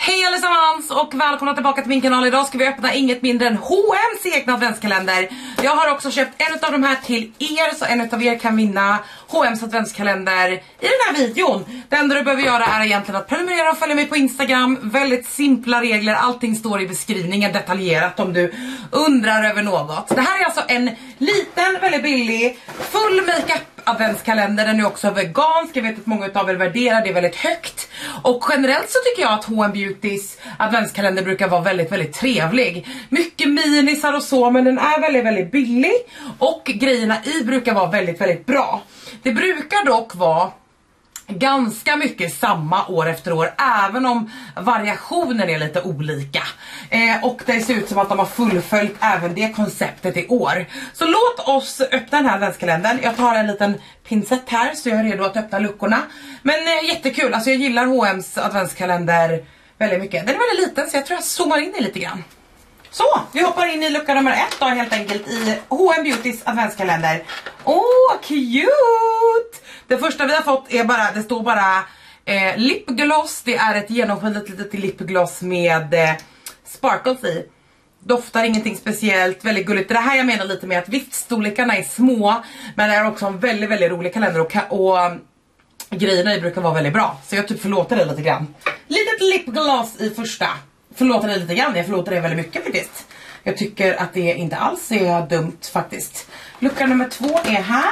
Hej allesammans och välkomna tillbaka till min kanal. Idag ska vi öppna inget mindre än H&M's egna adventskalender. Jag har också köpt en av de här till er, så en av er kan vinna H&M's adventskalender i den här videon. Det enda du behöver göra är egentligen att prenumerera och följa mig på Instagram. Väldigt simpla regler, allting står i beskrivningen detaljerat om du undrar över något. Det här är alltså en liten, väldigt billig, full makeup adventskalender. Den är också vegansk. Jag vet att många av er värderar det väldigt högt. Och generellt så tycker jag att H&M Beautys adventskalender brukar vara väldigt, väldigt trevlig. Mycket minisar och så, men den är väldigt, väldigt billig. Och grejerna i brukar vara väldigt, väldigt bra. Det brukar dock vara ganska mycket samma år efter år, även om variationen är lite olika. Och det ser ut som att de har fullföljt även det konceptet i år. Så låt oss öppna den här adventskalendern. Jag tar en liten pincett här så jag är redo att öppna luckorna. Men jättekul, alltså jag gillar H&M's adventskalender väldigt mycket. Den är väldigt liten så jag tror jag zoomar in i lite grann. Så, vi hoppar in i lucka nummer 1 då, helt enkelt i H&M Beautys adventskalender. Åh, cute! Det första vi har fått är bara, det står bara lipgloss. Det är ett genomskinligt litet lipgloss med sparkles i. Doftar ingenting speciellt, väldigt gulligt. Det här jag menar lite med att viststorlekarna är små, men det är också en väldigt, väldigt rolig kalender och grejerna i brukar vara väldigt bra. Så jag typ förlåter det lite grann. Litet lipgloss i första. Förlåter det lite grann, jag förlåter det väldigt mycket faktiskt. Jag tycker att det inte alls är dumt faktiskt. Lucka nummer 2 är här.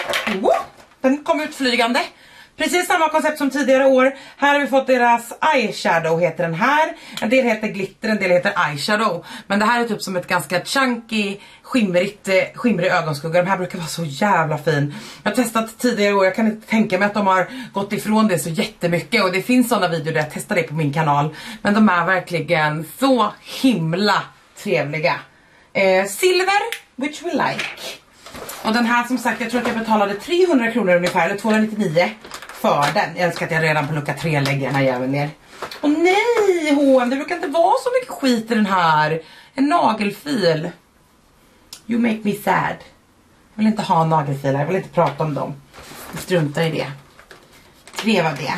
Den kom ut flygande. Precis samma koncept som tidigare år. Här har vi fått deras eyeshadow, heter den här. En del heter glitter, en del heter eyeshadow. Men det här är typ som ett ganska chunky, skimrig ögonskugga. De här brukar vara så jävla fin. Jag har testat tidigare år, jag kan inte tänka mig att de har gått ifrån det så jättemycket. Och det finns sådana videor där jag testar det på min kanal. Men de är verkligen så himla trevliga. Silver, which we like. Och den här, som sagt, jag tror att jag betalade 300 kronor ungefär, eller 299 för den. Jag älskar att jag redan på lucka 3 lägger den här jäveln ner. Och nej, H&M, det brukar inte vara så mycket skit i den här. En nagelfil. You make me sad. Jag vill inte ha nagelfiler, jag vill inte prata om dem. Jag struntar i det. 3 var det.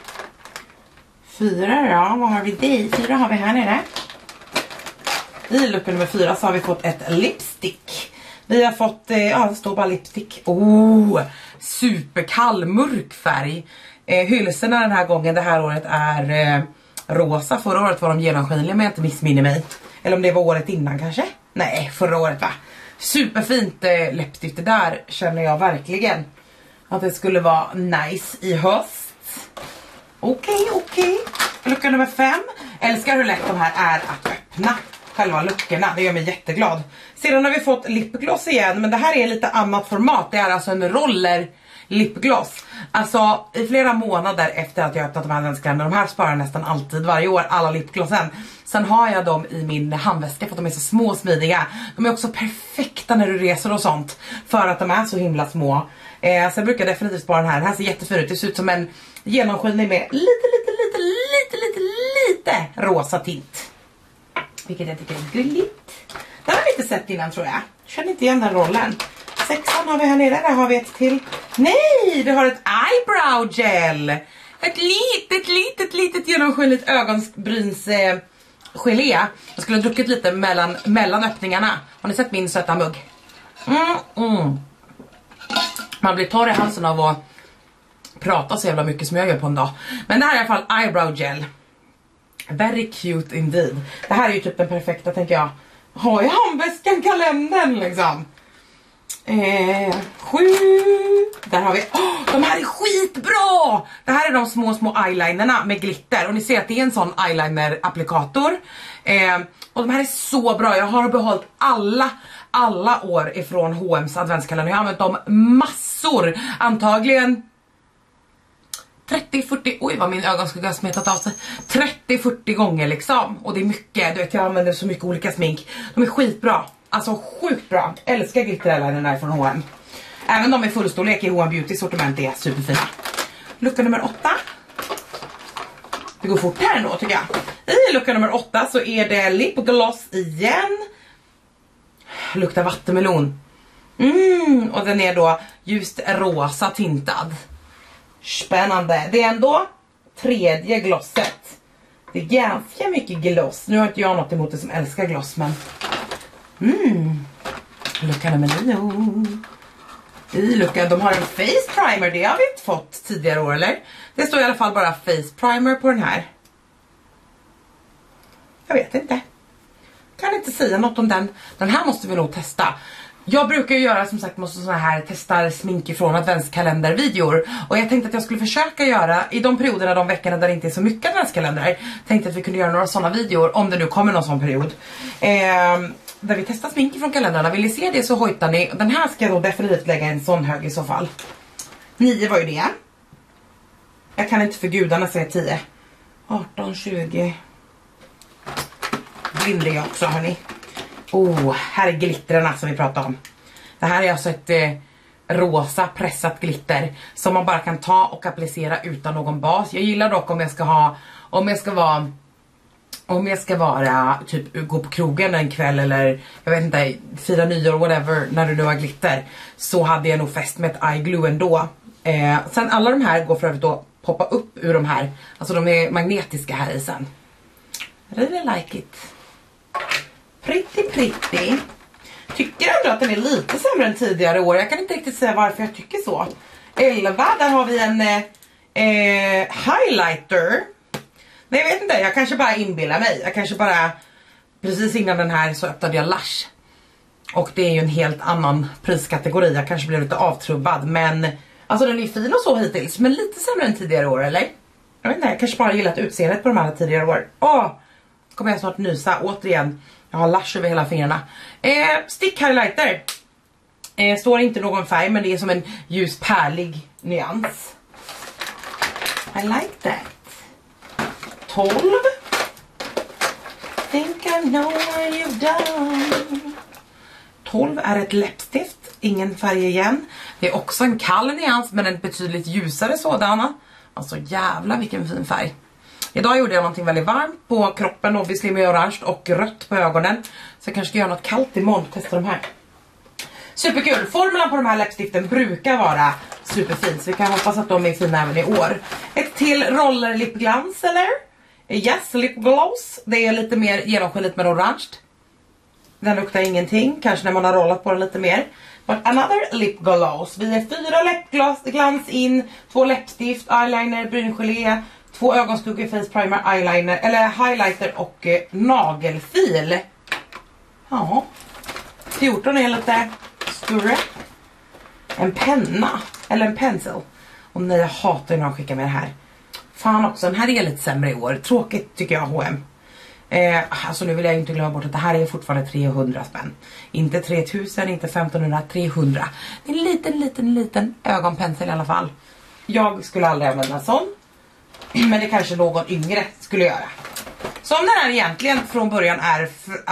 4 då, vad har vi det? 4 har vi här nere. I lucka nummer 4 så har vi fått ett lipstick. Vi har fått, ja det står bara lipstick. Superkall mörk färg. Hylsorna den här gången, det här året är rosa. Förra året var de genomskinliga, men jag inte missminner mig. Eller om det var året innan kanske. Nej, förra året va. Superfint läppstift, det där känner jag verkligen att det skulle vara nice i höst. Okej. Lucka nummer 5. Älskar hur lätt de här är att öppna. Själva luckorna, det gör mig jätteglad. Sedan har vi fått lipgloss igen, men det här är lite annat format. Det är alltså en roller lipgloss. Alltså i flera månader efter att jag öppnat de här adventskalenderna. De här sparar nästan alltid varje år, alla lipglossen. Sen har jag dem i min handväska för att de är så små och smidiga. De är också perfekta när du reser och sånt, för att de är så himla små. Så jag brukar definitivt spara den här. Den här ser jättefin ut, det ser ut som en genomskinlig med lite rosa tint. Vilket jag tycker är gulligt. Den har vi inte sett innan tror jag. Känner inte igen den rollen. 6an har vi här nere. Där har vi ett till. Nej, vi har ett eyebrow gel. Ett litet genomskinligt ögonbryns gelé. Jag skulle ha druckit lite mellan öppningarna. Har ni sett min söta mugg? Man blir torr i halsen av att prata så jävla mycket som jag gör på en dag. Men det här är i alla fall eyebrow gel. Very cute indeed. Det här är ju typ den perfekta, tänker jag. Ha i handväskan kalendern liksom. 7. Där har vi. De här är skitbra. Det här är de små eyelinerna med glitter. Och ni ser att det är en sån eyeliner applikator. Och de här är så bra. Jag har behållit alla år ifrån H&M's adventskalender. Jag har använt dem massor. Antagligen 30-40, oj vad min ögonskugga har smetat av sig. 30-40 gånger liksom. Och det är mycket, du vet jag använder så mycket olika smink. De är skitbra, alltså sjukt bra. Älskar glittereyeliner från H&M. Även de är fullstorlek i H&M Beauty sortiment är superfina. Lucka nummer 8. Det går fort här ändå tycker jag. I lucka nummer 8 så är det lipgloss igen. Luktar vattenmelon. Och den är då just rosa tintad. Spännande. Det är ändå tredje glosset Det är ganska mycket gloss. Nu har inte jag något emot det som älskar gloss, men... Lucka nummer 9. I luckan, de har en face primer. Det har vi inte fått tidigare år, eller? Det står i alla fall bara face primer på den här. Jag vet inte. Kan inte säga något om den. Den här måste vi nog testa. Jag brukar ju göra som sagt såna här testar smink ifrån adventskalendervideor. Och jag tänkte att jag skulle försöka göra i de perioderna, de veckorna där det inte är så mycket adventskalender. Tänkte att vi kunde göra några sådana videor om det nu kommer någon sån period. Där vi testar smink från kalendrarna. Vill ni se det så hojtar ni. Den här ska jag då definitivt lägga en sån hög i så fall. 9 var ju det. Jag kan inte för gudarna säga 10. 18, 20. Blind är jag också, hörni. Här är glittrarna som vi pratade om. Det här är alltså ett rosa pressat glitter som man bara kan ta och applicera utan någon bas. Jag gillar dock om jag ska vara typ gå på krogen en kväll eller jag vet inte, fira nyår whatever, när du nu har glitter, så hade jag nog fäst med ett eye glue ändå. Sen alla de här går för övrigt att poppa upp ur de här. Alltså de är magnetiska här i sen. Really like it. Pretty. Tycker ändå att den är lite sämre än tidigare år. Jag kan inte riktigt säga varför jag tycker så. 11, där har vi en highlighter. Nej, jag vet inte, jag kanske bara inbillar mig. Jag kanske bara, precis innan den här så öppnade jag Lush. Och det är ju en helt annan priskategori. Jag kanske blir lite avtrubbad. Men, alltså den är fin och så hittills. Men lite sämre än tidigare år, eller? Jag vet inte, jag kanske bara gillat utseendet på de här tidigare år. Kommer jag snart nysa, återigen. Jag har Lush över hela fingrarna. Stick highlighter. Står inte någon färg, men det är som en ljus pärlig nyans. I like that. 12. Think I know what you've done. 12 är ett läppstift. Ingen färg igen. Det är också en kall nyans, men en betydligt ljusare sådan. Alltså jävla vilken fin färg. Idag gjorde jag någonting väldigt varmt på kroppen, obviously med orange och rött på ögonen. Så jag kanske ska göra något kallt imorgon och testa de här. Superkul! Formulan på de här läppstiften brukar vara superfin, så vi kan hoppas att de är fina även i år. Ett till roller lipglans, eller? Yes, lip gloss. Det är lite mer genomskinligt med orange. Den luktar ingenting, kanske när man har rollat på den lite mer. But another lip gloss. Vi är 4 läppglans in, 2 läppstift, eyeliner, bryngelé, 2 ögonskuggor, face primer, eyeliner, eller highlighter och nagelfil. Ja. 14 är lite större. En penna, eller en pencil. Och nej, jag hatar när de skickar med det här. Fan också, den här är lite sämre i år. Tråkigt tycker jag, H&M. Alltså nu vill jag inte glömma bort att det här är fortfarande 300 spänn. Inte 3000, inte 1500, 300. Det är en liten ögonpensel i alla fall. Jag skulle aldrig använda en sån. Men det kanske någon yngre skulle göra. Som den här egentligen från början är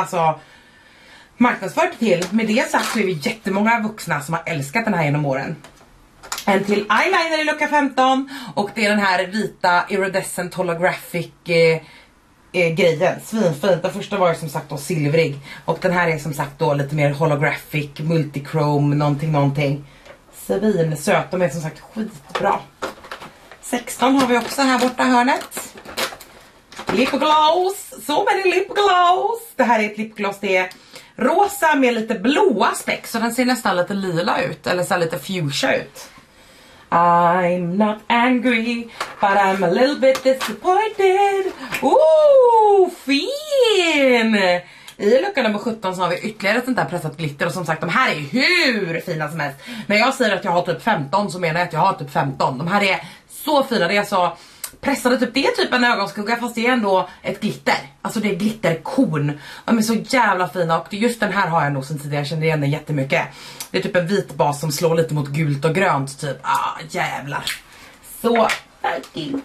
marknadsfört till. Med det sagt så är vi jättemånga vuxna som har älskat den här genom åren. En till eyeliner i lucka 15. Och det är den här vita iridescent holographic grejen. Svinfint. Den första var ju som sagt då silvrig. Och den här är som sagt då lite mer holographic, multichrome, någonting. Svinsöt. De är som sagt skitbra. 16 har vi också här borta hörnet. Lipgloss. Så many lipgloss. Det här är ett lipgloss. Det är rosa med lite blåa speck. Så den ser nästan lite lila ut. Eller så lite fuchsia ut. I'm not angry, but I'm a little bit disappointed. Ooh, fin! I lucka nummer 17 så har vi ytterligare ett sånt där pressat glitter. Och som sagt, de här är hur fina som helst. När jag säger att jag har typ 15 så menar jag att jag har typ 15. De här är så fina, det är så pressade typ, det är typ en ögonskugga fast det är ändå ett glitter. Alltså det är glitterkorn. De är så jävla fina och just den här har jag nog sen tidigare, jag känner igen den jättemycket. Det är typ en vit bas som slår lite mot gult och grönt typ. Jävlar. Så fin.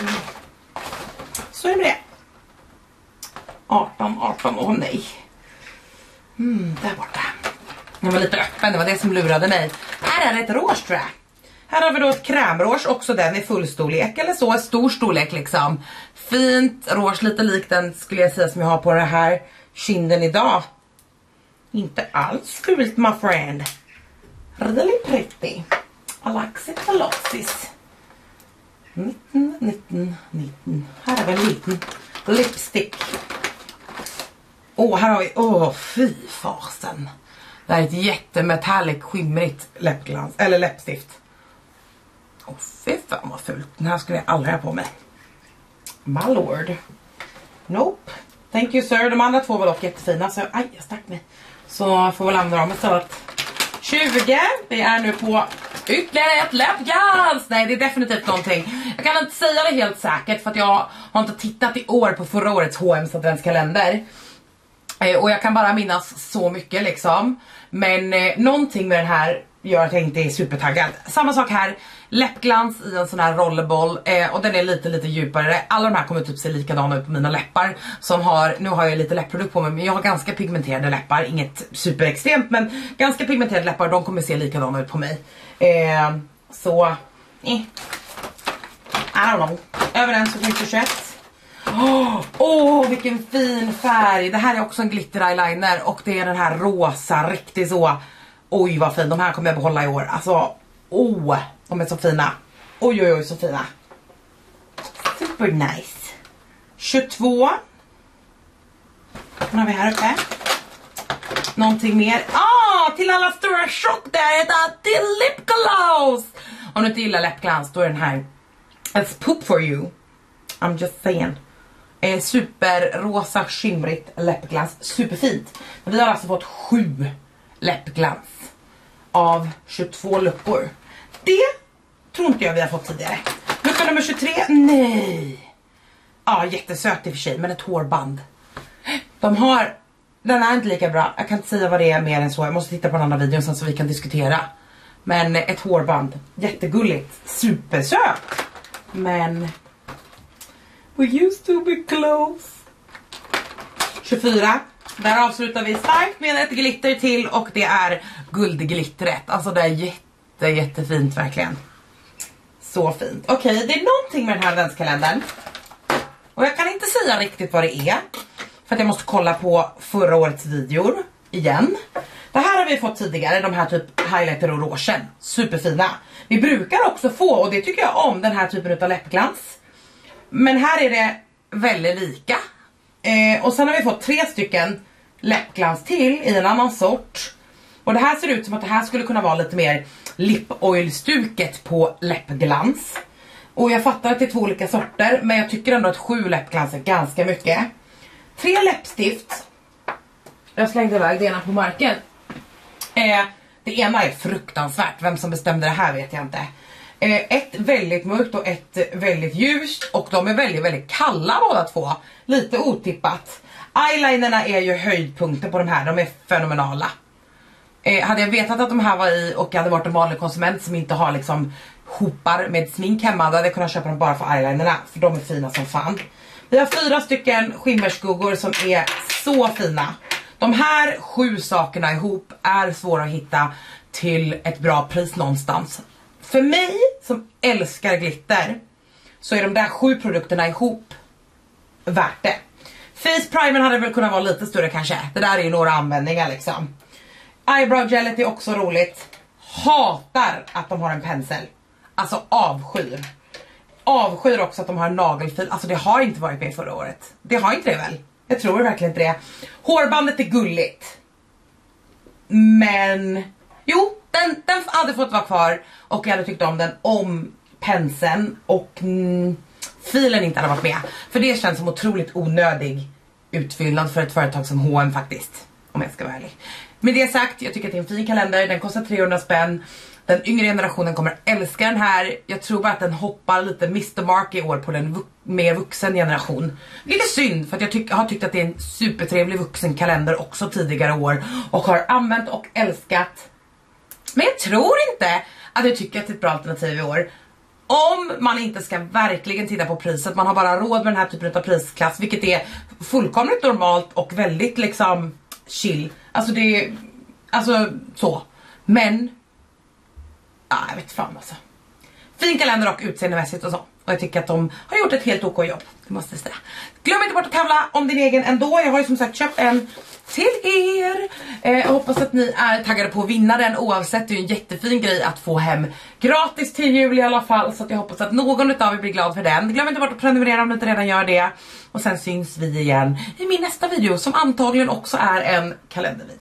Så är det. 18, åh nej. Där borta. Den var lite öppen, det var det som lurade mig. Här är det ett rouge tror jag. Här har vi då ett krämrouge, också den i fullstorlek eller så, stor storlek liksom. Fint rouge, lite lik den skulle jag säga som jag har på den här kinden idag. Inte alls fult my friend. Really pretty. I like it a lot sis. 19. Här är vi en liten lipstick. Här har vi, fy fasen. Det här är ett jättemetallic skimrigt läppglans, eller läppstift. Fy fan vad fult. Den här skulle jag aldrig ha på mig. My lord. Nope. Thank you sir. De andra två var dock jättefina. Så jag stack mig. Så får vi lämna dem istället. 20. Vi är nu på ytterligare ett läppglans. Nej, det är definitivt någonting. Jag kan inte säga det helt säkert för att jag har inte tittat i år på förra årets H&M's adventskalender. Och jag kan bara minnas så mycket liksom. Men någonting med den här gör att jag inte är supertaggad. Samma sak här. Läppglans i en sån här rollerboll. Och den är lite djupare. Alla de här kommer typ se likadana ut på mina läppar. Nu har jag lite läppprodukt på mig. Men jag har ganska pigmenterade läppar. Inget superextremt. Men ganska pigmenterade läppar. De kommer se likadana ut på mig. I don't know. Över den så finns det 21. Vilken fin färg. Det här är också en glitter eyeliner. Och det är den här rosa. Riktigt så. Oj vad fin. De här kommer jag behålla i år. Alltså, de är så fina. Oj så fina. Super nice. 22. Vad har vi här uppe? Någonting mer. Till alla stora chock där. Det är lip gloss. Om du inte gillar läppglans då är den här It's poop for you. I'm just saying. Superrosa skimrigt läppglans. Superfint. Men vi har alltså fått 7 läppglans av 22 luckor. Det tror inte jag vi har fått tidigare. Lucka nummer 23. Nej. Jättesöt i och för sig. Men ett hårband. Den är inte lika bra. Jag kan inte säga vad det är mer än så. Jag måste titta på den andra videon sen så vi kan diskutera. Men ett hårband. Jättegulligt. Supersöt. Men we used to be close. 24. Där avslutar vi starkt med ett glitter till. Och det är guldglittret. Alltså det är jättefint verkligen. Så fint. Okej, det är någonting med den här adventskalendern. Och jag kan inte säga riktigt vad det är. För att jag måste kolla på förra årets videor igen. Det här har vi fått tidigare. De här typ highlighter och rougen. Superfina. Vi brukar också få, och det tycker jag om, den här typen av läppglans. Men här är det väldigt lika. Och sen har vi fått 3 stycken läppglans till i en annan sort. Och det här ser ut som att det här skulle kunna vara lite mer lip oil stuket på läppglans. Och jag fattar att det är 2 olika sorter. Men jag tycker ändå att 7 läppglans är ganska mycket. 3 läppstift. Jag slängde iväg det ena på marken. Det ena är fruktansvärt. Vem som bestämde det här vet jag inte. Ett väldigt mörkt och ett väldigt ljust. Och de är väldigt kalla båda två. Lite otippat. Eyelinerna är ju höjdpunkten på de här. De är fenomenala. Hade jag vetat att de här var i och jag hade varit en vanlig konsument som inte har liksom hopar med smink hemma, då hade jag kunnat köpa dem bara för eyelinerna. För de är fina som fan. Vi har 4 stycken skimmerskuggor som är så fina. De här 7 sakerna ihop är svåra att hitta till ett bra pris någonstans. För mig som älskar glitter så är de där 7 produkterna ihop värt det. Face primer hade väl kunnat vara lite större kanske. Det där är ju några användningar liksom. Eyebrow gellet är också roligt. Hatar att de har en pensel. Alltså avskyr. Avskyr också att de har en nagelfil. Alltså det har inte varit med förra året. Det har inte det väl? Jag tror verkligen inte det. Hårbandet är gulligt. Men jo, den hade fått vara kvar. Och jag hade tyckt om den om penseln och filen inte hade varit med. För det känns som otroligt onödig utfyllnad för ett företag som H&M faktiskt. Om jag ska vara ärlig. Med det sagt, jag tycker att det är en fin kalender. Den kostar 300 spänn. Den yngre generationen kommer älska den här. Jag tror bara att den hoppar lite Mr. Mark i år på den mer vuxen generation. Lite synd för att jag har tyckt att det är en supertrevlig vuxen kalender också tidigare år. Och har använt och älskat. Men jag tror inte att jag tycker att det är ett bra alternativ i år. Om man inte ska verkligen titta på priset. Man har bara råd med den här typen av prisklass. Vilket är fullkomligt normalt och väldigt liksom chill. Alltså det är, alltså så. Men jag vet fan alltså. Fin kalender och utseendemässigt och så. Och jag tycker att de har gjort ett helt OK jobb. Det måste jag säga. Glöm inte bort att tävla om din egen ändå. Jag har ju som sagt köpt en till er. Jag hoppas att ni är taggade på att vinna den oavsett. Det är en jättefin grej att få hem gratis till jul i alla fall. Så att jag hoppas att någon av er blir glad för den. Glöm inte bort att prenumerera om ni inte redan gör det. Och sen syns vi igen i min nästa video som antagligen också är en kalendervideo.